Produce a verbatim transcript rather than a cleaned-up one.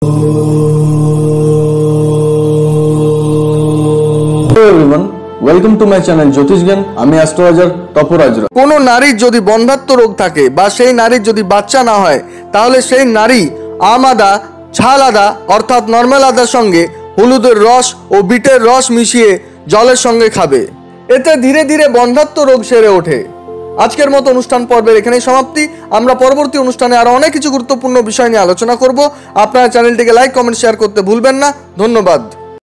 Hello everyone, welcome to my channel Jyotishgyan. আমি Astrologer Taporaj Roy. কোনো নারীর যদি বন্ধ্যাত্ব রোগ থাকে বা সেই নারীর যদি বাচ্চা না হয়, তাহলে সেই নারী আম আদা, ঝাল আদা অর্থাৎ নর্মাল আদার সঙ্গে হলুদের রস ও বিটের রস মিশিয়ে জলের সঙ্গে খাবে। এতে ধীরে ধীরে বন্ধ্যাত্ব রোগ সেরে ওঠে। আজকের মতো অনুষ্ঠান পর্বের এখানেই সমাপ্তি। আমরা পরবর্তী অনুষ্ঠানে আরো অনেক কিছু গুরুত্বপূর্ণ বিষয় নিয়ে আলোচনা করব। আপনারা চ্যানেলটিকে লাইক, কমেন্ট, শেয়ার করতে ভুলবেন না। ধন্যবাদ।